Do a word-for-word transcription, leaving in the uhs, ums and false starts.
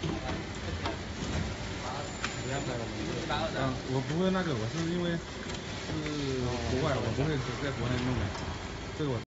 嗯，我不会那个，我是因为是国外，我不会在国内弄的，这个我。